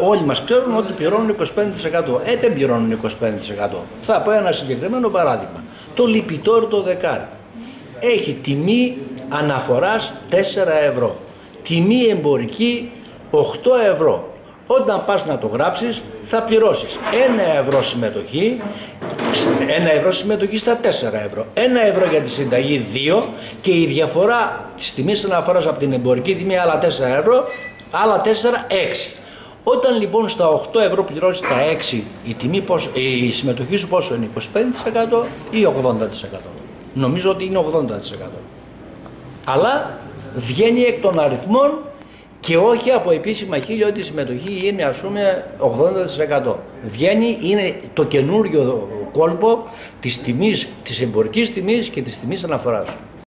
όλοι μας ξέρουν ότι πληρώνουν 25%. Δεν πληρώνουν 25%. Θα πω ένα συγκεκριμένο παράδειγμα. Το λιπητόρι το δεκάρι έχει τιμή αναφοράς 4 ευρώ. Τιμή εμπορική 8 ευρώ. Όταν πας να το γράψεις θα πληρώσεις 1 ευρώ συμμετοχή, 1 ευρώ συμμετοχή στα 4 ευρώ, 1 ευρώ για τη συνταγή 2 και η διαφορά της τιμής αναφοράς από την εμπορική τιμή άλλα 4 ευρώ, άλλα 4, 6. Όταν λοιπόν στα 8 ευρώ πληρώσεις τα 6, η συμμετοχή σου πόσο είναι, 25% ή 80%? Νομίζω ότι είναι 80%. Αλλά βγαίνει εκ των αριθμών και όχι από επίσημα χείλη ότι η συμμετοχή είναι ας πούμε 80%. Βγαίνει, είναι το καινούριο κόλπο της τιμής, της εμπορικής τιμής και της τιμής αναφοράς.